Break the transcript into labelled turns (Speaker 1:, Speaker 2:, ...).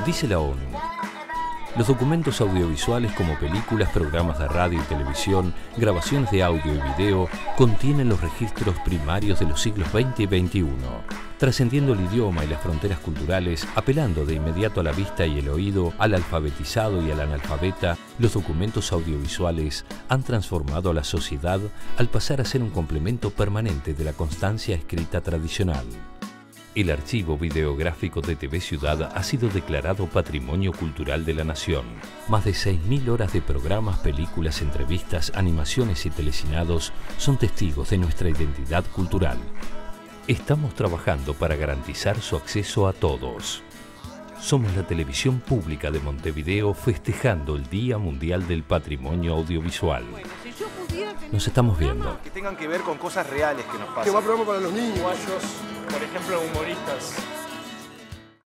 Speaker 1: Dice la ONU, los documentos audiovisuales como películas, programas de radio y televisión, grabaciones de audio y video, contienen los registros primarios de los siglos XX y XXI, trascendiendo el idioma y las fronteras culturales, apelando de inmediato a la vista y el oído, al alfabetizado y al analfabeta. Los documentos audiovisuales han transformado a la sociedad al pasar a ser un complemento permanente de la constancia escrita tradicional. El archivo videográfico de TV Ciudad ha sido declarado Patrimonio Cultural de la Nación. Más de 6.000 horas de programas, películas, entrevistas, animaciones y telecinados son testigos de nuestra identidad cultural. Estamos trabajando para garantizar su acceso a todos. Somos la televisión pública de Montevideo festejando el Día Mundial del Patrimonio Audiovisual. Nos estamos viendo.
Speaker 2: Que tengan que ver con cosas reales que nos pasan.
Speaker 3: Que va a programa para los niños.
Speaker 4: Uruguayos, por ejemplo, humoristas.